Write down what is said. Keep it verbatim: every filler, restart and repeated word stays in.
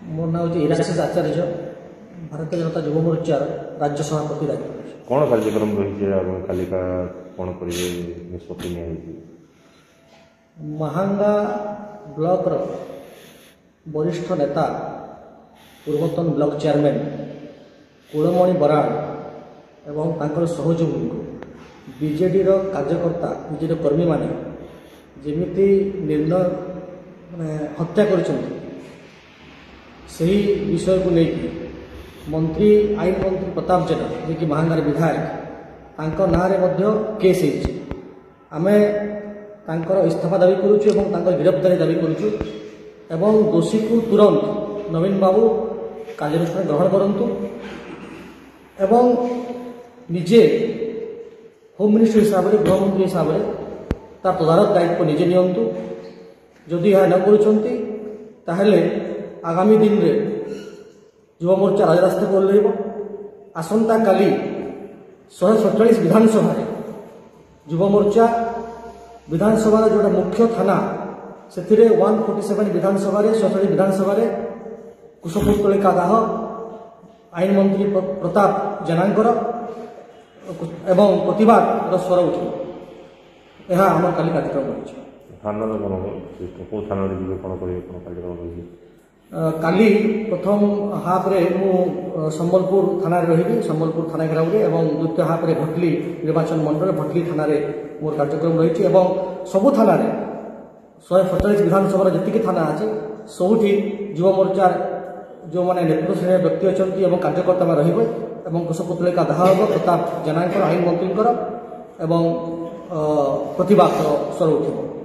ମୋ ନାଁ ହେଉଛି ଇରାଶିଷ ଆଚାର୍ଯ୍ୟ, ଭାରତୀୟ जनता ଯୁବ मोर्चार राज्य सभापति दायित्व। कौन कार्यक्रम रही कालिका कौन करेंगे निष्पत्ति नहीं? महांगा ब्लॉक वरिष्ठ नेता पूर्वतन ब्लॉक चेयरमैन कुलमणि बराड़ एवं तांकर सहयोगी बीजेडी कार्यकर्ता बीजेडी कर्मी माने जेमिति निर्णय माने हत्या करिसेंति सही विषय को लेकिन मंत्री आईन मंत्री प्रताप जेना जे कि महांगार विधायक तांको नारे मध्य केस होइछि। आमे तांकर इस्तीफा दाबी करूछु एवं तांकर गिरफ्तारी दाबी करूछु एवं दोषी को तुरंत नवीन बाबू कार्यानुष्ठान ग्रहण करंतु एवं निजे होम मिनिस्टर हिसाब से गृहमंत्री हिसाब से तार तदारक दायित्व निजे नियंतु। जदि यह न करुछंती ताहले आगामी दिन रे युवा मोर्चा राजरास्ता को ओह्लैब। आसंता काली शहे सैंतालीस विधानसभा युवा मोर्चा विधानसभा जोटा मुख्य थाना से एक सौ सैंतालीस विधानसभा सैंतालीस विधानसभा कुशपुतलिका दाह आईन मंत्री प्रताप जेनांकर एवं प्रतिवाद स्वर उठे यह आम काली कार्यक्रम रही। काली प्रथम हाफ्रे मु संबलपुर थाना रही संबलपुर थाना घेराव एवं द्वितीय हाफ्रे भटली निर्वाचन मंडल भटली थाना मोर कार्यक्रम रही एवं सबु थाना शहे सैंतालीस विधानसभा जी थाना अच्छे सबुठी युवा मोर्चार जो मैंने नेतृत्व श्रेणी व्यक्ति अच्छा कार्यकर्ता रे कुशपुतलिका दाह हम प्रताप जेना आईन मंत्री एवं प्रतिवाद स्वर उठे।